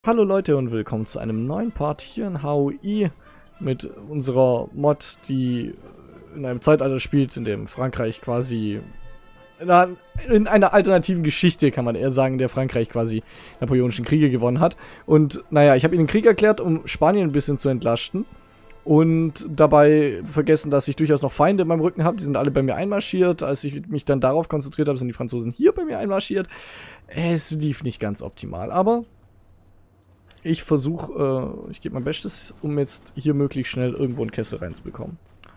Hallo Leute und willkommen zu einem neuen Part hier in HOI mit unserer Mod, die in einem Zeitalter spielt, in dem Frankreich quasi in einer alternativen Geschichte, kann man eher sagen, der Frankreich quasi napoleonischen Kriege gewonnen hat. Und naja, ich habe ihnen den Krieg erklärt, um Spanien ein bisschen zu entlasten und dabei vergessen, dass ich durchaus noch Feinde in meinem Rücken habe. Die sind alle bei mir einmarschiert. Als ich mich dann darauf konzentriert habe, sind die Franzosen hier bei mir einmarschiert. Es lief nicht ganz optimal, aber ich versuche, ich gebe mein Bestes, um jetzt hier möglichst schnell irgendwo einen Kessel reinzubekommen.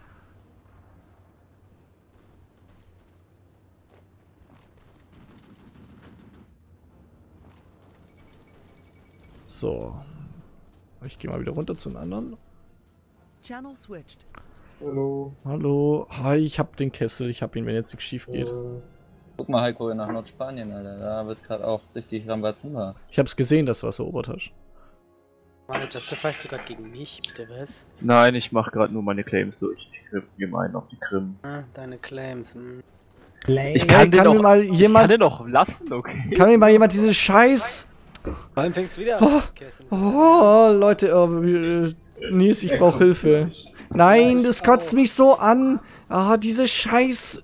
So. Ich gehe mal wieder runter zu den anderen. Channel switched. Hallo. Hallo. Hi, ich hab den Kessel. Ich hab ihn, wenn jetzt nichts schief geht. Guck mal, Heiko, nach Nordspanien, Alter. Da wird gerade auch richtig Rambazamba. Ich hab's gesehen, dass du was erobert hast. Mann, justifierst du gerade gegen mich, bitte was? Nein, ich mache gerade nur meine Claims durch. Ich gebe einen auf die Krim. Ah, deine Claims. Ich Kann mir mal ich kann jemand, den doch lassen, okay? kann mir mal jemand diese Scheiß... Wann fängst du wieder an? Oh, Leute, Nils, ich brauche Hilfe. Nein, das kotzt mich so an. Ah, diese Scheiß...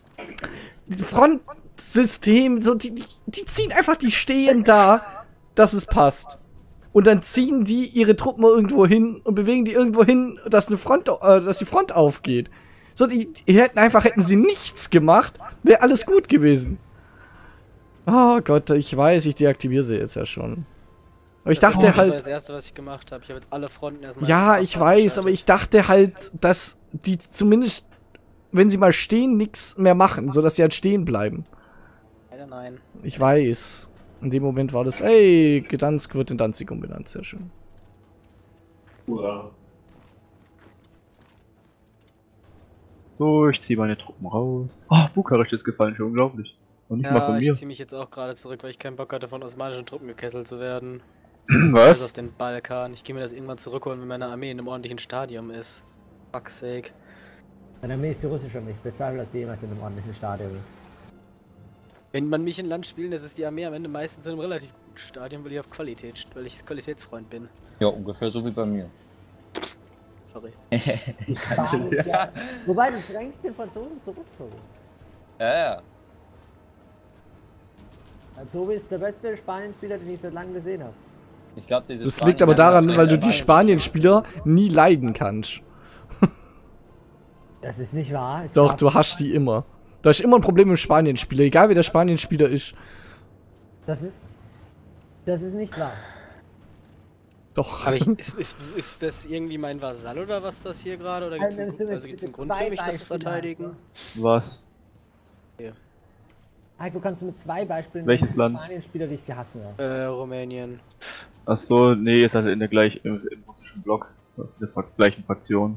Frontsystem, so, die ziehen einfach, die stehen da, dass es passt. Und dann ziehen die ihre Truppen irgendwo hin und bewegen die irgendwo hin, dass die Front aufgeht. So, die hätten sie nichts gemacht, wäre alles gut gewesen. Oh Gott, ich weiß, ich deaktiviere sie jetzt ja schon. Aber ich dachte Das halt... war das erste, was ich gemacht habe. Ich habe jetzt alle Fronten erstmal... Ja, ich weiß, aber ich dachte halt, dass die zumindest, wenn sie mal stehen, nichts mehr machen, sodass sie halt stehen bleiben. Leider nein. Ich weiß. In dem Moment war das, ey, Gdansk wird in Danzig umbenannt, sehr schön. Hurra. So, ich ziehe meine Truppen raus. Oh, Bukarest ist gefallen, schon unglaublich. Und nicht mal von Ja, mir. ich ziehe mich jetzt auch gerade zurück, weil ich keinen Bock hatte, von osmanischen Truppen gekesselt zu werden. Also auf Was? den Balkan. Ich gehe mir das irgendwann zurückholen, wenn meine Armee in einem ordentlichen Stadium ist. Fuck's sake. Meine Armee ist die russische Armee. Ich bezweifle, dass die jemals in einem ordentlichen Stadion ist. Wenn man mich in Land spielen, das ist die Armee am Ende meistens in einem relativ guten Stadion, weil ich auf Qualität, weil ich Qualitätsfreund bin. Ja, ungefähr so wie bei mir. Sorry. Spanisch, ja. Wobei, du drängst den Franzosen zurück, Tobi. Ja. Tobi ist der beste Spanienspieler, den ich seit langem gesehen habe. Ich glaube, dieses. Das liegt aber daran, weil du die Spanien-Spieler nie leiden kannst. Das ist nicht wahr. Es Doch, gab- du hast die immer. Du hast immer ein Problem mit dem Spanienspieler, egal wer der Spanienspieler ist. Das ist nicht wahr. Doch. Aber ist das irgendwie mein Vasall oder was das hier gerade? Oder gibt es nimmst du mir einen bitte Grund für zwei mich, das zu Beispiele, verteidigen? Was? Heiko, kannst du mit zwei Beispielen Welches nennen, Land? Spanienspieler, die ich gehasst habe? Rumänien. Achso, nee, jetzt halt in der im russischen Block. In der gleichen Fraktion.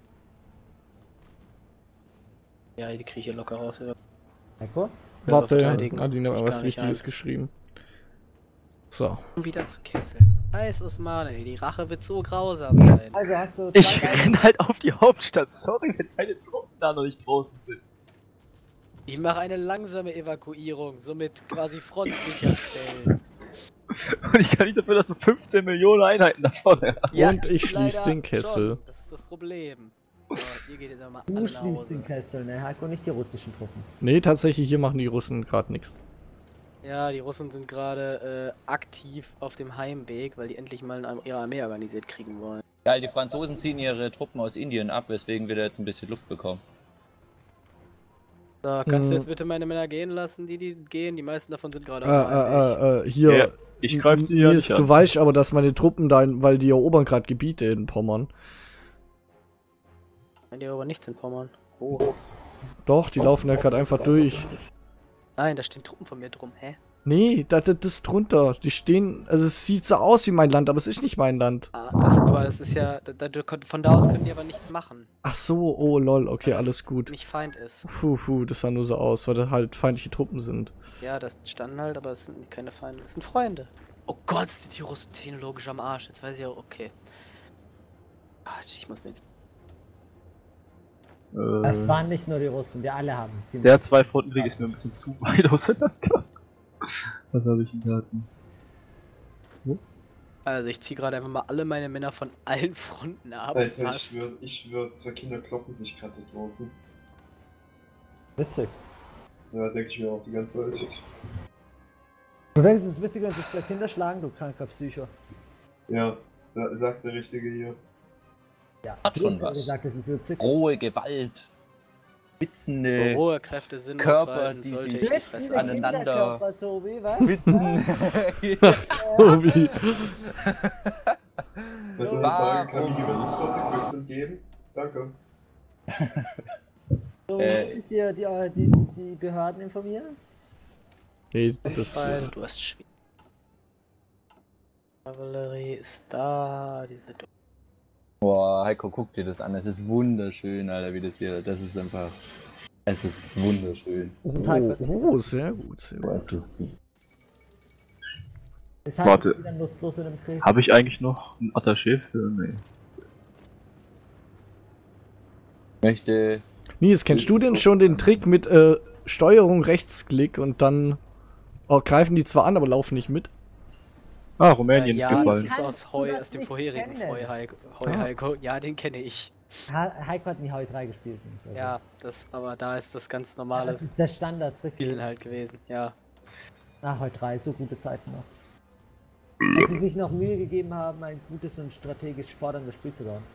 Ja, die kriege ich hier locker raus. Ja. Heiko? Warte, verteidigen. Adina Das hat sieht was gar nicht Wichtiges ein. geschrieben. So. Wieder zu Kessel. Scheiß Osmane, ey, die Rache wird so grausam sein. Also hast du Ich zwei renn halt auf die Hauptstadt. Sorry, wenn meine Truppen da noch nicht draußen sind. Ich mache eine langsame Evakuierung, somit quasi Front sicherstellen. Und ich kann nicht dafür, dass du 15 Millionen Einheiten da vorne hast. Und ich schließe leider den Kessel. schon. Das ist das Problem. So, ihr geht jetzt einmal Du alle nach schließt Hause. den Kessel, ne? Heiko, nicht die russischen Truppen. Nee, tatsächlich, hier machen die Russen gerade nichts. Ja, die Russen sind gerade aktiv auf dem Heimweg, weil die endlich mal ihre Armee organisiert kriegen wollen. Ja, die Franzosen ziehen ihre Truppen aus Indien ab, weswegen wir da jetzt ein bisschen Luft bekommen. So, kannst du Mhm. jetzt bitte meine Männer gehen lassen, die gehen? Die meisten davon sind gerade auf dem Heimweg. Hier. Ja, ich greif sie ja Nils, nicht du an. weißt aber, dass meine Truppen da, weil die erobern gerade Gebiete in Pommern. Nein, die aber nichts in Pommern. Oh. Doch, die laufen ja gerade einfach durch. Nein, da stehen Truppen von mir drum, hä? Nee, das ist drunter. Die stehen, also es sieht so aus wie mein Land, aber es ist nicht mein Land. Ah, aber das ist ja, von da aus können die aber nichts machen. Ach so, oh lol, okay, Weil das alles gut. Nicht Feind ist. Das sah nur so aus, weil da halt feindliche Truppen sind. Ja, das standen halt, aber es sind keine Feinde, es sind Freunde. Oh Gott, sind die Russen technologisch am Arsch. Jetzt weiß ich auch, okay. Gott, ich muss mir jetzt... Das waren nicht nur die Russen, wir alle haben es. Der Zwei-Frontenkrieg ist mir ein bisschen zu weit auseinander. Was habe ich in Daten? Also ich ziehe gerade einfach mal alle meine Männer von allen Fronten ab. Alter, fast. ich schwör, 2 Kinder kloppen sich gerade da draußen. Witzig. Ja, denke ich mir auch die ganze Zeit. Du denkst, es ist witzig, wenn sich 2 Kinder schlagen, du kranker Psycho. Ja, sagt der Richtige hier. Ja, Hat du schon hast ja was. gesagt, es ist witzig. Rohe Gewalt. Spitzende Rohe Kräfte sind Körper, ausweichen, die sollte sich ich die Blitzende Fresse an. aneinander. Kinderkörper, Tobi, was? Tobi. Bei so einer Frage kann mir jemand sofort Equipment geben? Danke. So, ich hier die Behörden informieren? Nee, das. Weil du hast schwierig. Kavallerie ist da, diese Boah, Heiko, guck dir das an. Es ist wunderschön, Alter, wie das hier. Das ist einfach. Es ist wunderschön. Oh, sehr gut, sehr Boah, gut. es ist. Ist halt Warte. wieder nutzlos in dem Krieg. Habe ich eigentlich noch ein Attaché für? Nee. Möchte. Nils, kennst du denn schon den Trick mit Steuerung Rechtsklick und dann greifen die zwar an, aber laufen nicht mit? Ah, Rumänien ist ja, das gefallen. ist aus Heu, das aus dem nicht vorherigen kennen. Heiko. Ja, den kenne ich. Heiko hat nie Heu 3 gespielt. Also. Ja, aber da ist das ganz Ja, normale das ist der Standard-Trick. Spielen halt gewesen, ja. Nach Heu 3, so gute Zeiten noch. Als sie sich noch Mühe gegeben haben, ein gutes und strategisch forderndes Spiel zu bauen.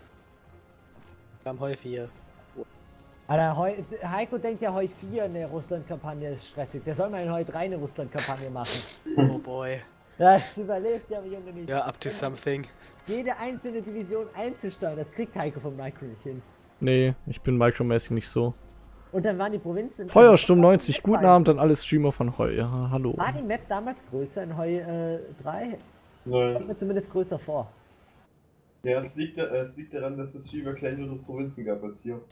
Wir haben Heu 4. Alter, Heiko denkt ja Heu 4 eine Russland-Kampagne ist stressig. Der soll mal in Heu 3 eine Russland-Kampagne machen. Oh boy. Das überlebt der Junge nicht. Ja, up to something. Jede einzelne Division einzusteuern, das kriegt Heiko vom Micro nicht hin. Nee, ich bin micromäßig nicht so. Und dann waren die Provinzen... Feuersturm 90, guten Abend an alle Streamer von Heu. Ja, hallo. War die Map damals größer in Heu 3? Nein. Kommt mir zumindest größer vor. Ja, es liegt daran, dass es viel mehr kleinere Provinzen gab als hier.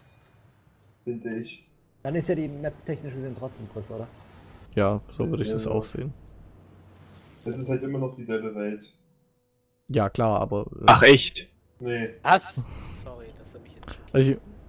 Finde ich. Dann ist ja die Map technisch gesehen trotzdem größer, oder? Ja, so würde ich das auch sehen. Es ist halt immer noch dieselbe Welt. Ja, klar, aber. Ach echt? Nee. Was? Sorry, das hat mich jetzt. Also,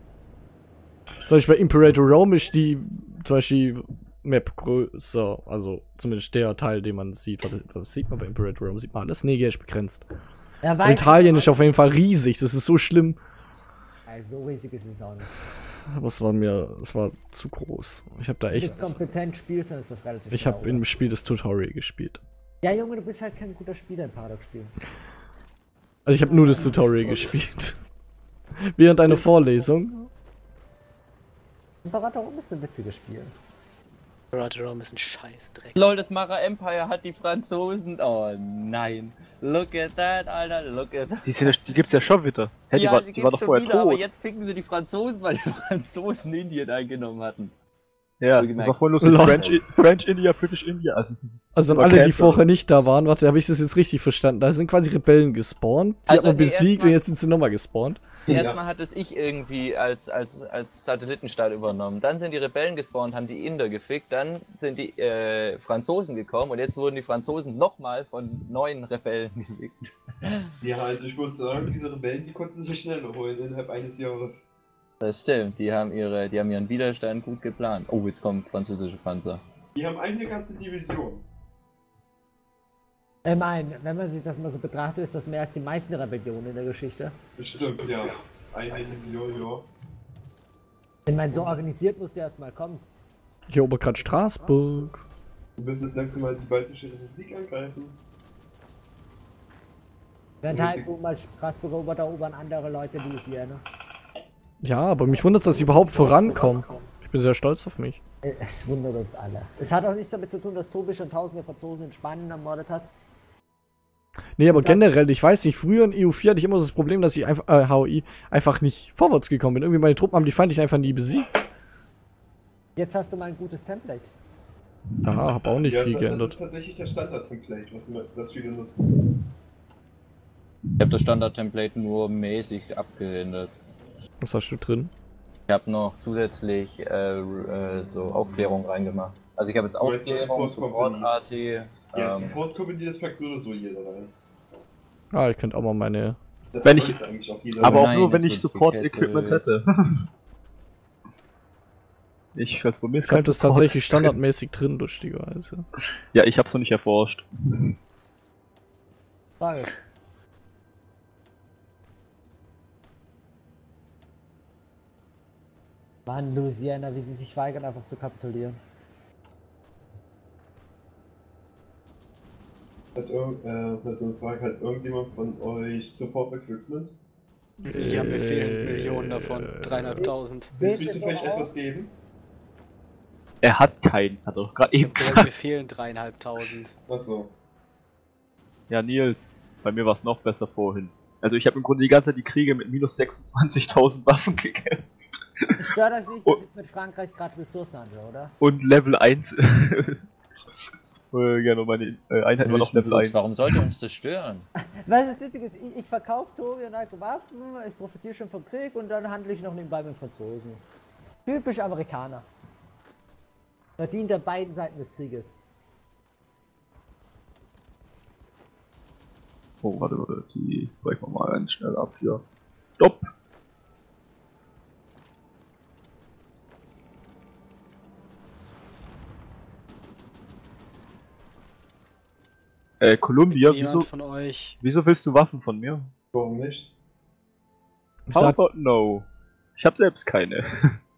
zum Beispiel bei Imperator Rome ist die zum Beispiel Map größer, also zumindest der Teil, den man sieht. Was sieht man bei Imperator Rome? Sieht man alles? Nee, ist begrenzt. Ja, Und Italien ist auf jeden Fall riesig, das ist so schlimm. Also, so riesig ist es auch nicht. Das war zu groß. Ich habe da Wenn du echt. es kompetent spielst, dann ist das relativ Ich schwer, habe oder? im Spiel das Tutorial gespielt. Ja, Junge, du bist halt kein guter Spieler im Paradox-Spielen. Also ich habe nur das Tutorial gespielt. Während einer Vorlesung. Imperator Rom ist ein witziges Spiel. Rome ist ein Scheißdreck. Lol, das Mara Empire hat die Franzosen. Oh nein. Look at that, Alter. Look at that. Die gibt's ja schon wieder. Hä, Ja, die war doch schon vorher wieder, aber tot. jetzt ficken sie die Franzosen, weil die Franzosen Indien eingenommen hatten. Ja, so das gemerkt. war voll lustig. Lol. French India, British India. Also an war alle, die Cancer. vorher nicht da waren, warte, habe ich das jetzt richtig verstanden? Da sind quasi Rebellen gespawnt. Die Also, hat man nee, besiegt erstmal- und jetzt sind sie nochmal gespawnt. Erstmal hat es ich irgendwie als Satellitenstaat übernommen. Dann sind die Rebellen gespawnt, haben die Inder gefickt. Dann sind die Franzosen gekommen und jetzt wurden die Franzosen nochmal von neuen Rebellen gefickt. Ja, also ich muss sagen, diese Rebellen, die konnten sich schneller holen innerhalb eines Jahres. Das stimmt, die haben ihren Widerstand gut geplant. Oh, jetzt kommen französische Panzer. Die haben eine ganze Division. Ich meine, wenn man sich das mal so betrachtet, ist das mehr als die meisten Rebellionen in der Geschichte. Bestimmt, ja. Eine Million, ja. Ich meine, so organisiert musst du erstmal kommen. Ich erober gerade Straßburg. Du müsstest langsam mal die Baltische Republik angreifen. Während halt mal Straßburg erobern andere Leute Louisiana. Ja, aber mich wundert es, dass ich überhaupt vorankomme. Ich bin sehr stolz auf mich. Es wundert uns alle. Es hat auch nichts damit zu tun, dass Tobi schon tausende Franzosen in Spanien ermordet hat. Nee, aber generell, ich weiß nicht, früher in EU4 hatte ich immer so das Problem, dass ich einfach, HOI, einfach nicht vorwärts gekommen bin. Irgendwie meine Truppen haben die Feindlichen einfach nie besiegt. Jetzt hast du mal ein gutes Template. Ja, hab auch nicht Ja, viel das geändert. ist tatsächlich der Standard-Template, was viele nutzen. Ich habe das Standard-Template nur mäßig abgeändert. Was hast du drin? Ich habe noch zusätzlich so Aufklärung reingemacht. Also ich habe jetzt Aber jetzt ist Aufklärung, Support Support-AT. Ja, Support Company, das packt so oder so jeder rein. Ah, ihr könnt auch mal meine. Das Wenn sollte eigentlich auch jeder Aber auch Nein, nur, wenn jetzt ich wird Support-Equipment hätte. Ich weiß, bei mir ist Ich habe kein das Support. tatsächlich standardmäßig drin, lustigerweise. Ja, ich hab's noch nicht erforscht. Frage. Mann, Louisiana, wie sie sich weigern, einfach zu kapitulieren. Hat Personenfrage, hat irgendjemand von euch Support Equipment? Ja, mir fehlen Millionen davon. 3.500. Willst du mir zufällig etwas geben? Er hat keins, hat er doch gerade eben Mir gesagt. fehlen 3.500. Achso. Ja, Nils, bei mir war es noch besser vorhin. Also ich habe im Grunde die ganze Zeit die Kriege mit minus 26.000 Waffen gekämpft. Es stört euch nicht, dass ich mit Frankreich gerade Ressourcen handle, oder? Und Level 1. Ja, nur meine Einheit war noch Level 1. Warum sollte uns das stören? Was das Witzige ist, ich verkaufe Tobi und Heiko Waffen, ich profitiere schon vom Krieg und dann handle ich noch nebenbei mit Franzosen. Typisch Amerikaner. Verdient an beiden Seiten des Krieges. Oh, warte, die brechen wir mal ganz schnell ab hier. Stopp! Columbia, Jemand von euch. wieso willst du Waffen von mir? Warum nicht? Ich How sag, about no? Ich habe selbst keine.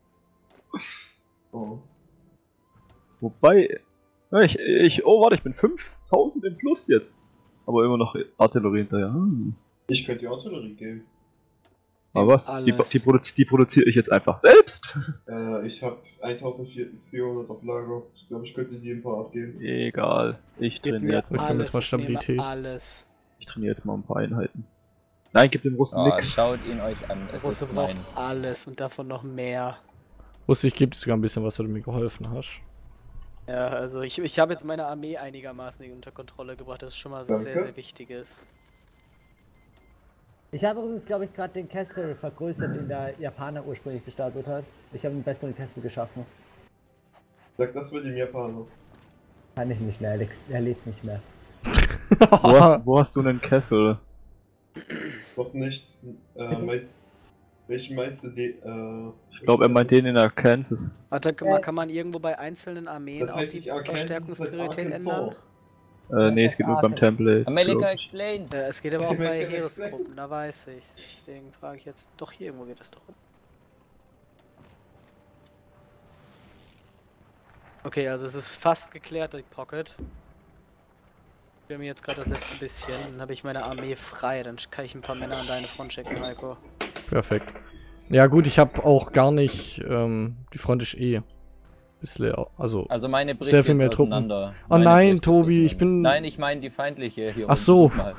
Oh. Wobei, ja, oh warte, ich bin 5000 im Plus jetzt. Aber immer noch Artillerie hinterher. Ich könnte die Artillerie geben. Aber was? Alles. Die produziere ich jetzt einfach selbst. Ich habe 1400 auf Lager. Ich glaube, ich könnte die ein paar abgeben. Egal, ich Gib trainiere mir jetzt, Ich nehme jetzt mal Stabilität. Alles. ich trainiere jetzt mal ein paar Einheiten. Nein, gib den Russen Oh, nix. schaut ihn euch an. Es Russe ist braucht mein. alles und davon noch mehr. wusste ich, gibt es sogar ein bisschen, was du mir geholfen hast. Ja, also ich habe jetzt meine Armee einigermaßen unter Kontrolle gebracht, das ist schon mal was Danke. sehr, sehr Wichtiges. Ich habe übrigens, glaube ich, gerade den Kessel vergrößert, den der Japaner ursprünglich gestartet hat. Ich habe einen besseren Kessel geschaffen. Sag das mit dem Japaner. Kann ich nicht mehr, er lebt nicht mehr. Wo hast du einen Kessel? Doch nicht. Welchen meinst du? Ich glaube, er meint den in Arkansas. Warte, kann man irgendwo bei einzelnen Armeen Das auch heißt die nicht Arkansas, das heißt Verstärkungspriorität Arkansas. ändern? Nee, es geht nur beim Template. America explain! Es geht aber auch Ich bei möchte Heeresgruppen, da weiß ich. Deswegen frage ich jetzt. Doch, hier irgendwo geht das doch. Okay, also es ist fast geklärt, die Pocket. Wir haben jetzt gerade das letzte bisschen, dann habe ich meine Armee frei, dann kann ich ein paar Männer an deine Front checken, Heiko. Perfekt. Ja gut, ich habe auch gar nicht, die Front ist eh bisschen, also Also meine bricht sehr viel jetzt mehr Truppen. auseinander. Oh Meine nein, bricht Tobi, jetzt ich bin... Nein, ich meine die feindliche hier. Ach so. unten.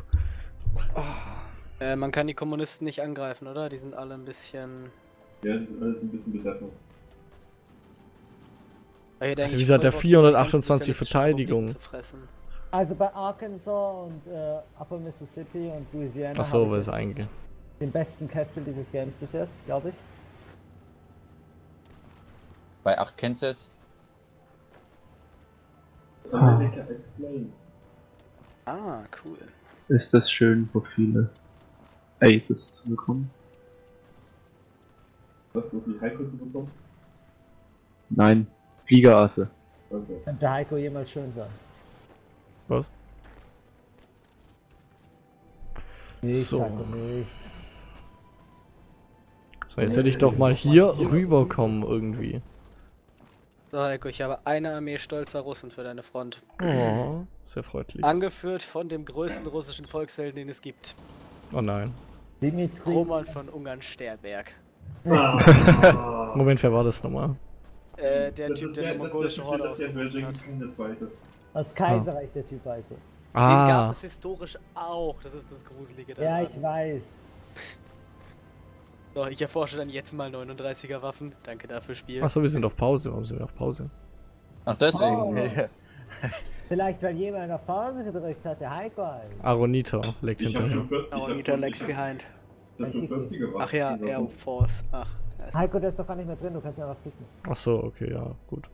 Man kann die Kommunisten nicht angreifen, oder? Die sind alle ein bisschen... Ja, das ist alles ein bisschen bedeckend. Also wie gesagt, der 428 Verteidigung. Also bei Arkansas und Upper Mississippi und Louisiana Ach so, habe was ich ist jetzt eigentlich? den besten Kessel dieses Games bis jetzt, glaube ich. Bei 8 Kansas. America explain. Ah, cool. Ist das schön, so viele Aces zu bekommen? Was, so viel Heiko zu bekommen? Nein, Fliegerasse. Also. Könnte Heiko jemals schön sein. Was? Nichts, So. Heiko, nichts. So, jetzt hätte ich doch mal hier rüberkommen irgendwie. So, Heiko, ich habe eine Armee stolzer Russen für deine Front. Oh, sehr freundlich. Angeführt von dem größten russischen Volkshelden, den es gibt. Oh nein. Dimitri. Roman von Ungarn-Sternberg. Moment, wer war das nochmal? Der Typ, der eine mongolische Horde das ist ausgerufen hat. der zweite. Aus Kaiserreich, der Typ, Heiko. Den gab Ah, es historisch auch, das ist das Gruselige Ja, daran. ich weiß. So, ich erforsche dann jetzt mal 39er Waffen. Danke dafür, Spiel. achso, wir sind auf Pause. Warum sind wir auf Pause? Ach, deswegen. Oh. Vielleicht, weil jemand auf Pause gedrückt hat, der Heiko halt. Aronita legt hinterher. Aronita lags behind. Ach Ach ja, Air Force. Ach. Heiko, der ist doch gar nicht mehr drin, du kannst ja einfach klicken. Achso, okay, ja, gut.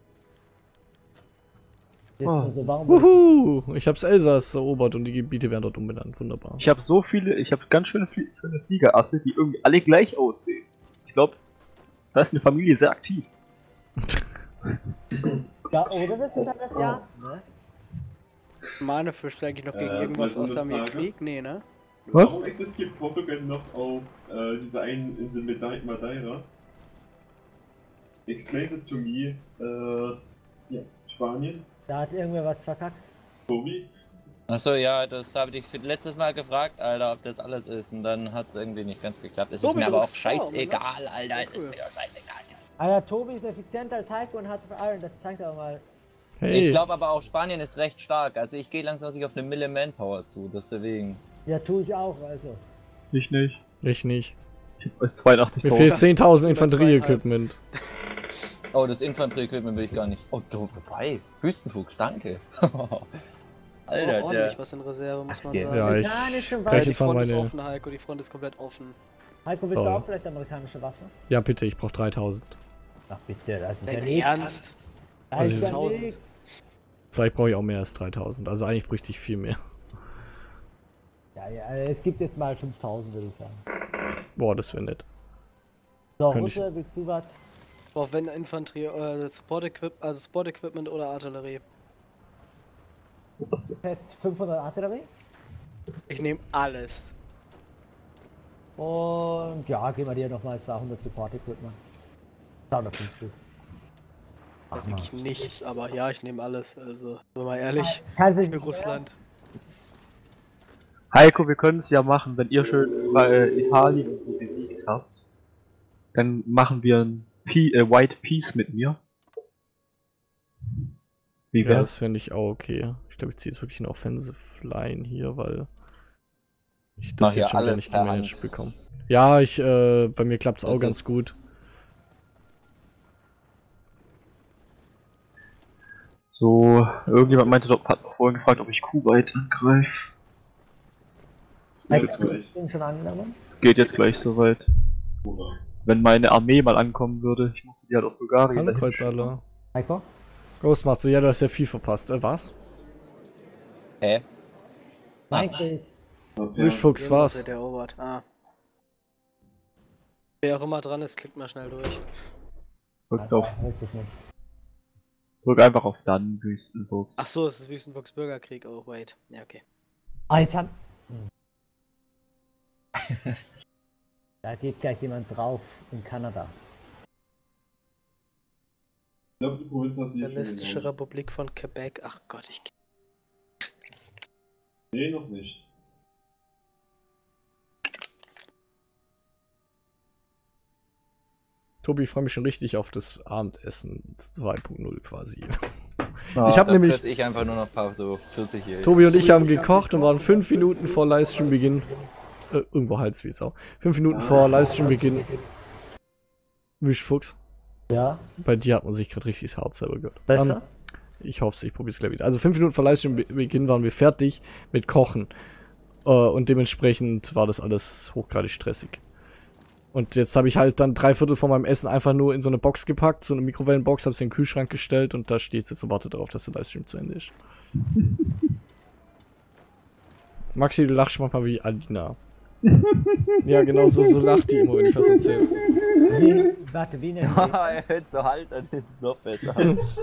Jetzt Oh. nur so, warum? Wuhu! Ich hab's Elsass erobert und die Gebiete werden dort umbenannt. Wunderbar. Ich habe so viele, ich habe ganz schöne Fliegerasse, die irgendwie alle gleich aussehen. Ich glaube, da ist eine Familie sehr aktiv. Ja, oder wir sind dann das Jahr, ne? Manefisch eigentlich noch gegen irgendwas mal aus so eine dem Frage. Krieg? Nee, ne? Was? Warum existiert Portugal noch auf dieser einen Insel Madeira? Explain this to me. Ja, Spanien, Da hat irgendwer was verkackt. Tobi. Achso, ja, das habe ich letztes Mal gefragt, Alter, ob das alles ist. Und dann hat es irgendwie nicht ganz geklappt. Es ist Tobi, mir du aber auch bist faul, scheißegal, Alter. Es Cool. ist mir doch scheißegal. Alter, Tobi ist effizienter als Heiko und hat Iron, das zeigt aber mal. Hey, Ich glaube aber auch Spanien ist recht stark. Also ich gehe langsam auf eine Mille Manpower zu, deswegen. Ja, tue ich auch, also. Ich nicht. ich nicht. Ich hab euch 82.000. Mir fehlt 10.000 Über Infanterie-Equipment. Oh, das Infanterie-Equipment will ich gar nicht. Oh, du, wobei. Wüstenfuchs, danke. Alter, ordentlich der. was in Reserve, muss Ach, man der- sagen. Ja, ich Amerikanische breche Waffen. Die jetzt mal Front ist meine... offen, Heiko, die Front ist komplett offen. Heiko, willst Oh. du auch vielleicht amerikanische Waffen? Ja, bitte, ich brauche 3.000. Ach bitte, das ist ja Dein nicht. Ernst? Das ist ja 1000. nix. Vielleicht brauche ich auch mehr als 3.000. Also eigentlich bräuchte ich viel mehr. Ja, es gibt jetzt mal 5000, würde ich sagen. Boah, das wäre nett. So, Könnte ich- Russe, willst du was? Auch wenn Infanterie, also Support Equipment oder Artillerie. Fett 500 Artillerie. Ich nehme alles. Und ja, geben wir dir nochmal 200 Support Equipment. 250. Ach mal. Wirklich nichts, aber ja, ich nehme alles. Also, sind wir mal ehrlich. Kannst du Für Russland. Heiko, wir können es ja machen, wenn ihr schön Italien besiegt habt. Dann machen wir ein White Peace mit mir. Wie Ja, wär's? das fände ich auch okay. Ich glaube, ich ziehe jetzt wirklich eine Offensive Line hier, weil ich das Mach ja jetzt schon wieder alles nicht per gemanagt Hand. bekomme. Ja, bei mir klappt es auch Das ganz ist- gut. So, irgendjemand meinte doch, hat vorhin gefragt, ob ich Kuwait angreife. Heiko, Jetzt gleich. bin schon angenommen. Es geht jetzt gleich soweit. Oder? Wenn meine Armee mal ankommen würde, ich musste die halt aus Bulgarien dahin Handkreuz schicken. alle. Heiko? Ghostmaster, ja, du hast ja viel verpasst. Was? Hä? Mein Bild. Wischfuchs, was? Wird erobert. Ah. Wer auch immer dran ist, klickt mal schnell durch. Ist das nicht. Drück einfach auf dann, Wüstenfuchs. Ach so, es ist Wüstenfuchs Bürgerkrieg. Oh, wait. Ja, okay. Ah, jetzt haben. Da geht gleich jemand drauf in Kanada. Ich glaube, die Provinz hast du hier schon Sozialistische genommen. Republik von Quebec. Ach Gott, ich. Nee, noch nicht. Tobi, ich freue mich schon richtig auf das Abendessen 2.0 quasi. Ah, Ich habe Da nämlich, kürze ich einfach nur noch ein paar so 40 hier. Tobi und ich haben gekocht und waren 5 Minuten vor Livestream-Beginn. Irgendwo Hals wie Sau. 5 Minuten vor Livestream-Beginn. Wischfuchs. Ja, Bei dir hat man sich gerade richtig das Herz selber gehört. besser? Ich hoffe es, ich probiere es gleich wieder. Also 5 Minuten vor Livestream-Beginn waren wir fertig mit Kochen. Und dementsprechend war das alles hochgradig stressig. Und jetzt habe ich halt dann 3/4 von meinem Essen einfach nur in so eine Box gepackt, so eine Mikrowellenbox, habe es in den Kühlschrank gestellt und da steht es jetzt und wartet darauf, dass der Livestream zu Ende ist. Maxi, du lachst manchmal wie Adina. Ja, genau so lacht die immer, wenn ich was erzähle. Warte, wie eine. Er hätte so halt, dann ist es noch besser.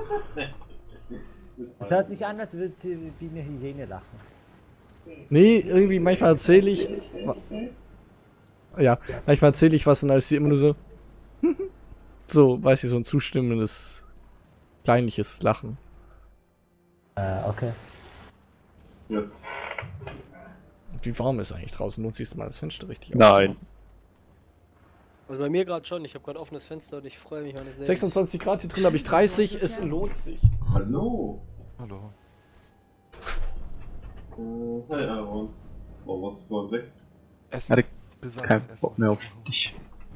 Es hört sich an, als würde sie wie eine Hyäne lachen. Nee, irgendwie manchmal erzähle ich. Ja, manchmal erzähle ich was und dann ist sie immer nur so. So, weiß ich, so ein zustimmendes, kleinliches Lachen. Okay. Ja. Wie warm ist eigentlich draußen? Lohnt sich mal das Fenster richtig Nein. Also bei mir gerade schon. Ich habe gerade offenes Fenster und ich freue mich meines Lebens. 26 Grad, hier drin habe ich 30, es lohnt sich. Hallo. Hallo. Hi Aaron. Oh, was war weg? Essen. Hatte Besagtes kein Essen, Bock was mehr ich auf mache. dich.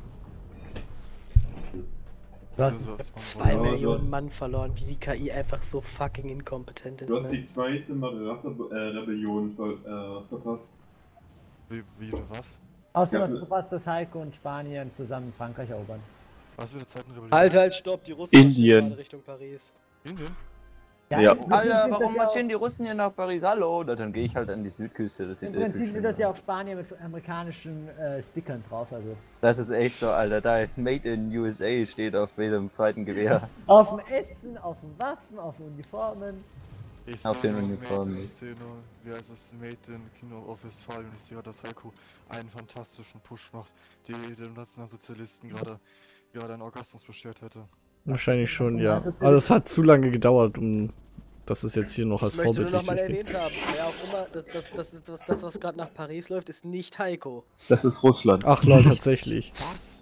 So, was 2 Ja, Millionen das- Mann verloren, wie die KI einfach so fucking inkompetent ist. Du hast Ne? die zweite Maratha-Rebellion verpasst. Wie du was? Außerdem Ja, hast du verpasst, dass Heiko und Spanien zusammen Frankreich erobern. Was für eine Zeitenrebellion? Halt, stopp, die Russen Indien. marschieren gerade Richtung Paris. Indien? Ja. im Prinzip Alter, sind warum das ja marschieren die Russen hier nach Paris? Hallo? Na, dann gehe ich halt an die Südküste. Das Im sieht Prinzip viel sind das ja auch schöner Spanien mit amerikanischen Stickern drauf. Also aus. Das ist echt so, Alter. Da ist Made in USA steht auf jedem zweiten Gewehr. auf dem Essen, auf den Waffen, auf den Uniformen. Ich Auf sehe den nur Uniformen Made, nicht. ich sehe nur, wie heißt es, Made in Kingdom of Westfalen und ich sehe, dass Heiko einen fantastischen Push macht, die dem Nationalsozialisten gerade einen Orgasmus beschert hätte. Wahrscheinlich schon, ja. Nationalsozialisten? Also es hat zu lange gedauert, um dass es jetzt hier noch als Ich möchte nur vorbildlich noch mal durchgeht. erwähnt haben, wer auch immer, das was gerade nach Paris läuft, ist nicht Heiko. Das ist Russland. Ach lol, tatsächlich. Was?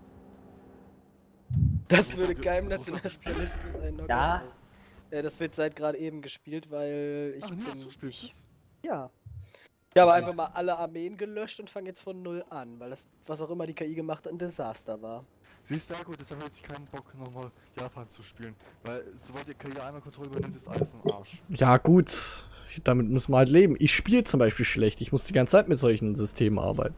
Das würde Russland- keinem Russland Nationalismus einen Ja. Orgasmus. Das wird seit gerade eben gespielt, weil ich Ach, nee, du bin... spielst es? Ja. Ich habe einfach mal alle Armeen gelöscht und fange jetzt von null an, weil das, was auch immer die KI gemacht hat, ein Desaster war. Siehst du, Heiko, deshalb hätte ich keinen Bock, nochmal Japan zu spielen. Weil sobald die KI einmal Kontrolle übernimmt, ist alles im Arsch. Ja gut, damit muss man halt leben. Ich spiele zum Beispiel schlecht. Ich muss die ganze Zeit mit solchen Systemen arbeiten.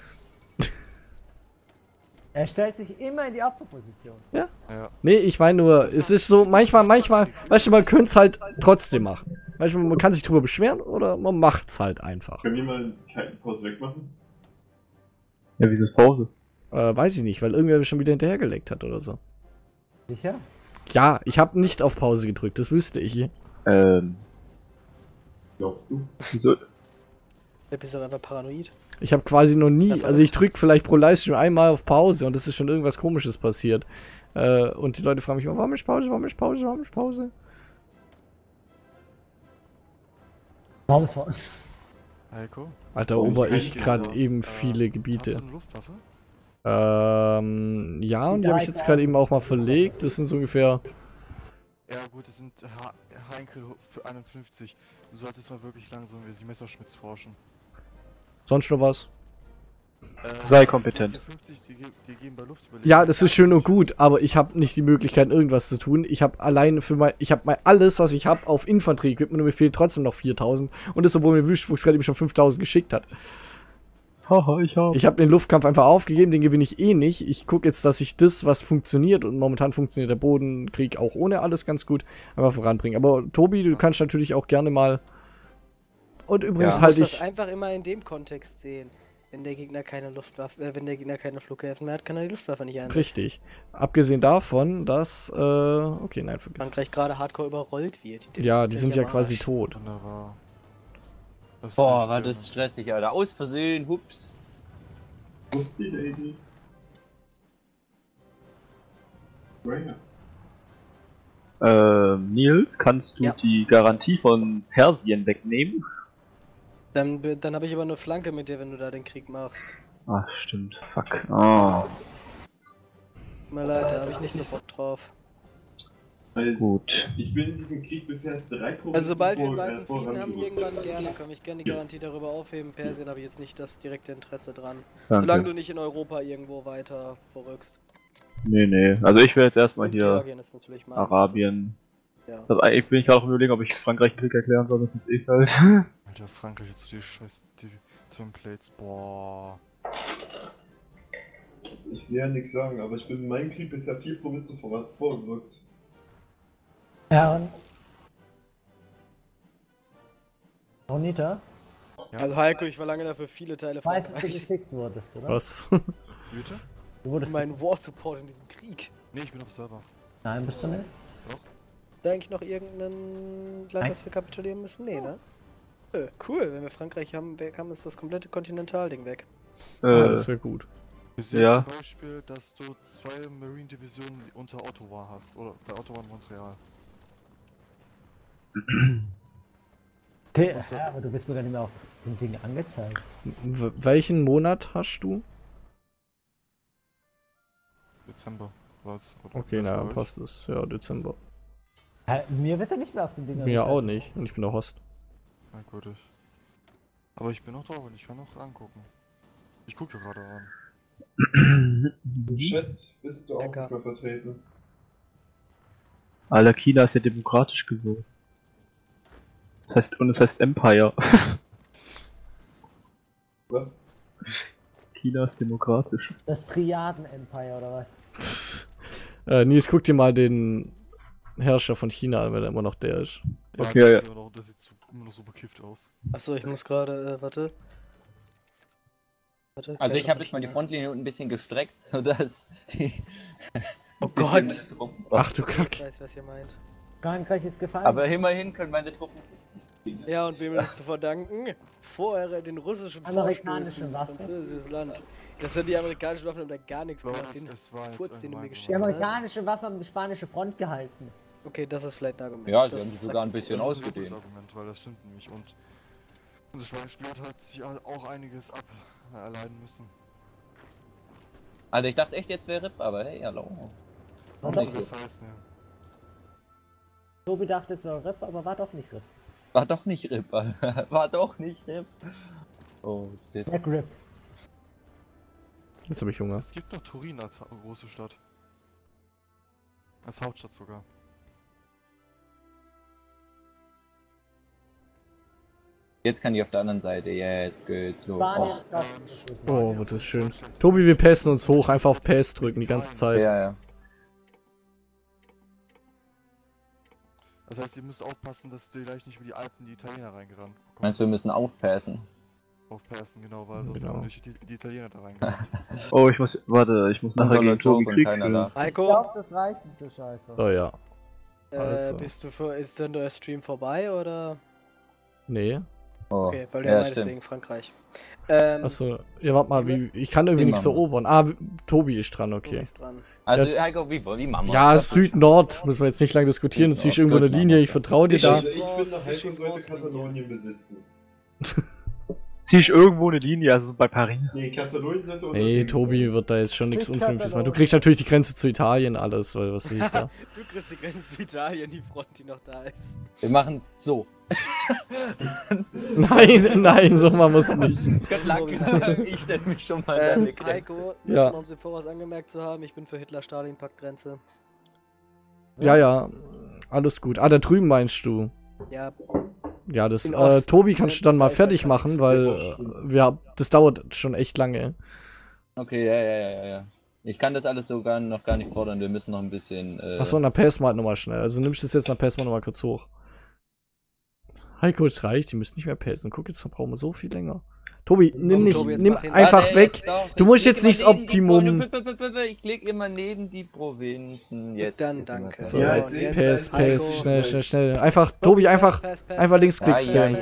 Er stellt sich immer in die Opferposition. Ja. Nee, ich meine nur, es ist so, manchmal, weißt du, man könnte es halt trotzdem machen. Manchmal, man kann sich drüber beschweren oder man macht's halt einfach. Können wir mal keine Pause wegmachen? Ja, wieso ist Pause? Weiß ich nicht, weil irgendwer schon wieder hinterhergeleckt hat oder so. Sicher? Ja, ich habe nicht auf Pause gedrückt, das wüsste ich. Glaubst du? Wieso? Du bist doch einfach paranoid. Ich habe quasi noch nie, also ich drücke vielleicht pro Livestream einmal auf Pause und es ist schon irgendwas Komisches passiert. Und die Leute fragen mich immer, warum ist Pause, warum ist Pause, warum ist Pause? Warum ist vor... Heiko? Alter, Warum ist ober kein ich Gegner gerade drauf? eben viele Gebiete. Hast du eine Luftwaffe? Ja, und die habe ich jetzt gerade eben auch mal verlegt. Das sind so ungefähr. Ja gut, das sind Heinkel für 51. Du solltest mal wirklich langsam wie die Messerschmitts forschen. Sonst noch was? Sei kompetent. 50, die geben bei Luftüberlegung. Ja, das ist schön und gut, aber ich habe nicht die Möglichkeit, irgendwas zu tun. Ich habe alleine für mein. Ich habe mal alles, was ich habe, auf Infanterie-Equipment und mir fehlt trotzdem noch 4000. Und das, obwohl mir Wüstfuchs gerade eben schon 5000 geschickt hat. Haha, ich hab. Ich habe den Luftkampf einfach aufgegeben, den gewinne ich eh nicht. Ich gucke jetzt, dass ich das, was funktioniert, und momentan funktioniert der Bodenkrieg auch ohne alles ganz gut, einfach voranbringen. Aber Tobi, du kannst natürlich auch gerne mal. Und übrigens Ja. Du halte musst das ich. einfach immer in dem Kontext sehen. Wenn der Gegner keine Luftwaffe, wenn der Gegner keine Flughäfen mehr hat, kann er die Luftwaffe nicht einsetzen. Richtig. Abgesehen davon, dass. Okay, nein, vergiss es. Frankreich gerade hardcore überrollt wird. Ja, die sind ja am quasi Arsch. tot. Wunderbar. Boah, war das stressig, Alter. Aus Versehen, hups. Upsi Daisy. Rainer. Nils, kannst du Ja. die Garantie von Persien wegnehmen? Dann habe ich aber eine Flanke mit dir, wenn du da den Krieg machst. Ach, stimmt. Fuck. Oh, Tut mir leid, da habe ich nicht so Bock drauf. Also, gut. ich bin in diesem Krieg bisher 3 Provinzen Also sobald wir einen weißen Frieden vorangerückt. haben, irgendwann gerne, können wir gerne die Ja. Garantie darüber aufheben. Persien habe ich jetzt nicht das direkte Interesse dran. Danke. Solange du nicht in Europa irgendwo weiter vorrückst. Nee. Also ich will jetzt erstmal Und hier Georgien ist natürlich meins, Arabien. Das, ja. Also eigentlich bin ich gerade auch überlegen, ob ich Frankreich einen Krieg erklären soll, das ist eh kalt. Alter, Frankreich jetzt so die scheiß die Templates. Boah. Also ich will ja nichts sagen, aber ich bin in meinem Krieg bisher 4 Provinzen vorgerückt. Herren. Ronita, Ja, Also Heiko, ich war lange dafür viele Teile von weißt du, dass du geschickt wurdest, oder? Was? bitte? Du wurdest mein War Support in diesem Krieg. Nee, ich bin auf Server. Nein, bist du nicht? Da eigentlich noch irgendein Land, das wir kapitulieren müssen? Nee, ne? Nö, cool, wenn wir Frankreich haben, ist das komplette Kontinentalding weg. Ja, das wäre gut. Ich sehe Ja. zum Beispiel, dass du 2 Marine Divisionen unter Ottawa hast. Oder bei Ottawa und Montreal. Okay, ja, aber du bist mir gar nicht mehr auf dem Ding angezeigt. Welchen Monat hast du? Dezember. Was? Oder Okay, was na, bei euch? passt es. Ja, Dezember. Hä, mir wird er nicht mehr auf dem Ding Mir auch angezeigt. nicht. Und ich bin der Host. Merkwürdig. Aber ich bin noch drauf und ich kann noch angucken. Ich gucke gerade an. Im Chat bist du auch Lecker. nicht mehr vertreten. Alter, China ist ja demokratisch geworden. Und es heißt Empire. Was? China ist demokratisch. Das Triaden-Empire, oder was? Nils, guck dir mal den Herrscher von China an, wenn er immer noch der ist. Okay, das ja. ist das sieht immer noch so bekifft aus. Achso, ich muss gerade, warte. Also ich habe jetzt mal die Frontlinie ein bisschen gestreckt, sodass die... Oh Gott! Ach du Ich Kack. weiß, was ihr meint. Frankreich ist gefallen. Aber immerhin können meine Truppen. Ja, und wem ist das zu verdanken? Vorher den russischen Amerikanische Vorstoß, Waffen. französisches Land. Das sind die amerikanischen Waffen, haben da gar nichts Ja, gemacht. es- Den es war jetzt Furz, den du mir eine geschickt Die hast. amerikanische Waffe haben die spanische Front gehalten. Okay, das ist vielleicht ein Argument. Ja, sie Das haben sie sogar ein bisschen Das ist ein gutes ausgedehnt. Argument, weil das stimmt nämlich. Und unser Schweinspiel hat sich auch einiges erleiden müssen. Also ich dachte echt, jetzt wäre RIP, aber hey, hallo. War Was doch, soll das heißen, ja. Tobi dachte, es war RIP, aber war doch nicht RIP. War doch nicht RIP, war doch nicht RIP. Oh, shit. Mac RIP. Jetzt habe ich Hunger. Es gibt noch Turin als große Stadt. Als Hauptstadt sogar. Jetzt kann ich auf der anderen Seite, jetzt geht's los. Spanien, das Oh, wird das schön. Tobi, wir passen uns hoch. Einfach auf Pass drücken die ganze Zeit. Ja, ja. Das heißt, ihr müsst aufpassen, dass du gleich nicht über die Alpen die Italiener reingerannt bekommst. Meinst du, wir müssen aufpassen? Aufpassen, genau, weil sonst Genau. kommen nicht die Italiener da reingerannt. Oh, ich muss nachher gegen Tobi und Krieg keiner führen. da. Ich Heiko, glaube, das reicht in zur Schalke. Oh ja. Also. ist denn der Stream vorbei oder? Nee. Oh. Okay, weil du ja, ja meintest stimmt. wegen Frankreich. Achso, ja, warte mal, ich kann irgendwie Wie nichts machen wir's? erobern. Ah, Tobi ist dran, Tobi okay. ist dran. Also, Heiko, wie machen wir Ja, das? Süd-Nord, müssen wir jetzt nicht lange diskutieren. Du ziehst irgendwo eine Linie, ich vertraue dir da. Also ich finde, Heiko sollte Katalonien besitzen. Zieh ich irgendwo eine Linie, also bei Paris. Nee, Katalonien sollte Nee, unabhängig Tobi sein. wird da jetzt schon nichts Ich Unvernünftiges kann machen. Du da kriegst natürlich die Grenze zu Italien alles, weil was will ich da? Du kriegst die Grenze zu Italien, die Front, die noch da ist. Wir machen es so. Nein, so machen wir es nicht. Gott Dank. Ich stelle mich schon mal an deine Grenze. Heiko, Ja. ja. um es im Voraus angemerkt zu haben, ich bin für Hitler-Stalin-Pakt-Grenze. Ja, alles gut. Ah, da drüben meinst du. Ja, Ja, das, In Osten. Tobi kannst du dann mal Weiß fertig ja machen, nicht. weil das dauert schon echt lange. Okay, ja. Ich kann das alles sogar noch gar nicht fordern. Wir müssen noch ein bisschen. Achso, dann pass mal nochmal schnell. Also nimmst du das jetzt, dann pass mal nochmal kurz hoch. Heiko, es reicht, die müssen nicht mehr passen. Guck, jetzt verbrauchen wir so viel länger. Tobi, nimm Tobi, jetzt nimm mach hin. einfach Warte, weg. doch, Du ich musst leg jetzt immer nicht neben aufs die Optimum. Ich leg immer neben die Provinzen jetzt. Dann ist immer danke. besser. So, Ja, jetzt jetzt pass, Heiko. pass, schnell. Einfach, Tobi, einfach Linksklick spammen.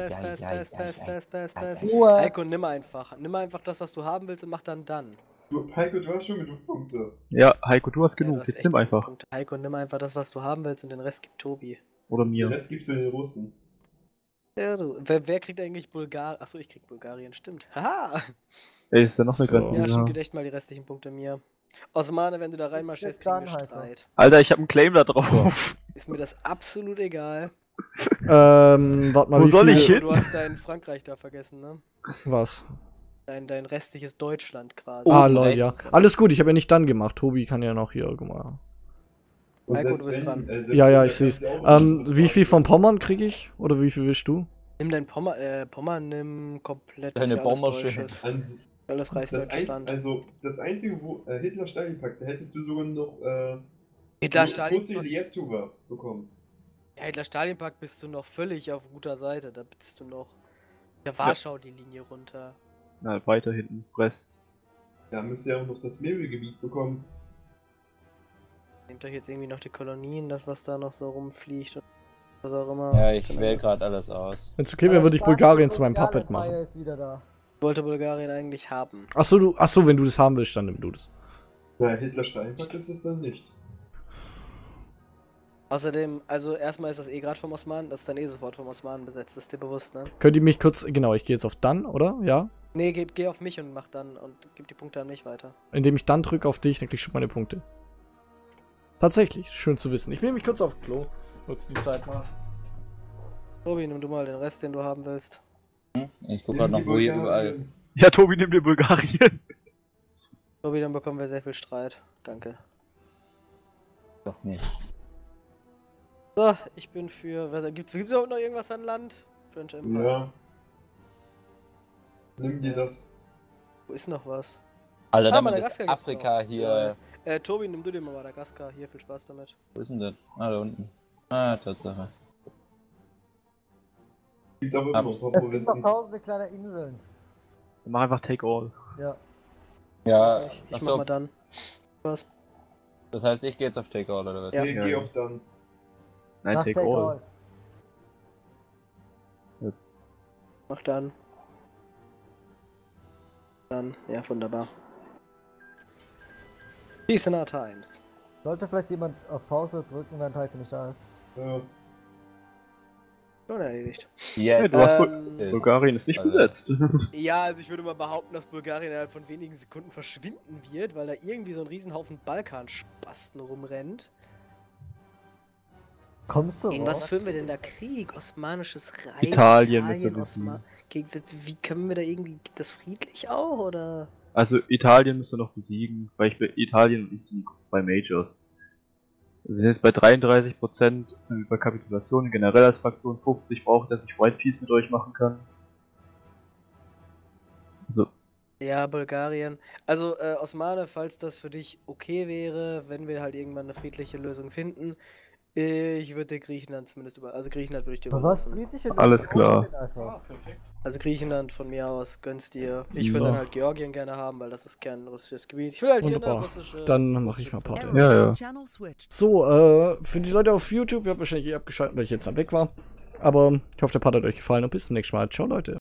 Ruhe. Heiko, nimm einfach das, was du haben willst und mach dann. Heiko, du hast schon genug Punkte. Ja, Heiko, du hast Ja, genug, du hast jetzt echt nimm genug einfach. Punkte. Heiko, nimm einfach das, was du haben willst und den Rest gibt Tobi. Oder Den mir. Rest gibst du den Russen. Ja, du. Wer kriegt eigentlich Bulgarien? Achso, ich krieg Bulgarien, stimmt. Haha! Ey, ist da noch eine So. Grenze? Ja, Ja. schon geht echt mal die restlichen Punkte mir. Osmane, wenn du da reinmarschierst, Jetzt kriegen wir dann, Heiko. Streit. Alter, ich hab einen Claim da drauf. So. Ist mir das absolut egal. Warte mal, Wo wie soll viel... ich hin? Du hast dein Frankreich da vergessen, ne? Was? Dein restliches Deutschland quasi. Ah, Oben lol, rechts. ja. Alles gut, ich habe ja nicht dann gemacht. Tobi kann ja noch hier, guck mal. Und Heiko, selbst du bist dran. selbst Ja, wenn, ich da seh's. kannst du auch Wie viel von Pommern krieg ich? Oder wie viel willst du? Nimm dein Pommern, nimm komplett. Deine ist ja alles Pommersche. Deutsches. An, Alles reichsdeutsches Land. also, das einzige, wo Hitler-Stalin-Pakt, da hättest du sogar noch Hitler-Stalin- Pussy Lietuva bekommen. Ja, Hitler-Stalin-Pakt bist du noch völlig auf guter Seite. Da bist du noch. Der Warschau die Linie runter. Na, weiter hinten, Brest. Da müsst ihr auch noch das Meeresgebiet bekommen. Nehmt euch jetzt irgendwie noch die Kolonien, das was da noch so rumfliegt und was auch immer. Ja, ich wähle gerade alles aus. Wenn's okay wäre, würde ich Bulgarien zu meinem Puppet machen. Ist wieder da. Ich wollte Bulgarien eigentlich haben. Achso, wenn du das haben willst, dann nimm du das. Na, Hitler-Stalin-Pakt ist es dann nicht. Außerdem, also erstmal ist das eh gerade vom Osmanen, das ist dann eh sofort vom Osmanen besetzt, das ist dir bewusst, ne? Könnt ihr mich kurz, genau, ich gehe jetzt auf dann, oder? Ja? Nee, geh auf mich und mach dann und gib die Punkte an mich weiter. Indem ich dann drücke auf dich, dann kriegst du meine Punkte. Tatsächlich, schön zu wissen. Ich nehme mich kurz auf Klo. Nutze die Zeit mal. Tobi, nimm du mal den Rest, den du haben willst. Ich guck gerade noch, wo hier überall. Ja, Tobi, nimm dir Bulgarien. Tobi, dann bekommen wir sehr viel Streit. Danke. Doch nicht. So, ich bin für. Gibt's überhaupt noch irgendwas an Land? French Empire. Ja. Nimm dir das. Wo ist noch was? Alter, Ah, damit Madagaskar ist gibt's Afrika noch. hier. Tobi, nimm du dir mal Madagaskar. Hier, viel Spaß damit. Wo ist denn das? Ah, da unten. Ah, Tatsache. Gibt aber immer noch ein paar Es gibt noch Provinzen. tausende kleine Inseln. Mach einfach Take All. Ja. Ja, Ich mach achso, mal dann. Was? das heißt, ich gehe jetzt auf Takeout oder was? Ja. Geh auf dann. Nein, Mach take all. Jetzt. Mach dann. Ja, wunderbar. Peace in our times. Sollte vielleicht jemand auf Pause drücken, wenn Heiko nicht da ist? Ja. Schon erledigt. Jetzt Hey, du hast ist- Bulgarien ist nicht also- besetzt. Ja, also ich würde mal behaupten, dass Bulgarien innerhalb von wenigen Sekunden verschwinden wird, weil da irgendwie so ein Riesenhaufen Balkanspasten rumrennt. Kommst du Gegen was raus? führen wir denn da Krieg? Osmanisches Reich? Italien müssen wir Osma Wie können wir da irgendwie... Geht das friedlich auch, oder? Also Italien müssen wir noch besiegen, weil ich bei Italien und ich sind die 2 Majors. Wir sind jetzt bei 33% bei Kapitulationen generell als Fraktion, 50 braucht, dass ich White Peace mit euch machen kann. Also, Ja, Bulgarien. Also, Osmane, falls das für dich okay wäre, wenn wir halt irgendwann eine friedliche Lösung finden, ich würde dir Griechenland zumindest also Griechenland würde ich dir Aber was überlassen. friedliche Alles Lösung klar. brauchen wir einfach. perfekt. Also Griechenland von mir aus, gönn's dir. Ich So. würde dann halt Georgien gerne haben, weil das ist gern ein russisches Gebiet. Ich will halt hier eine Wunderbar. russische... Dann mache ich mal Pause. Error. Ja, ja. Channel switched. So, für die Leute auf YouTube, ihr habt wahrscheinlich abgeschaltet, weil ich jetzt dann weg war. Aber ich hoffe, der Part hat euch gefallen und bis zum nächsten Mal. Ciao, Leute.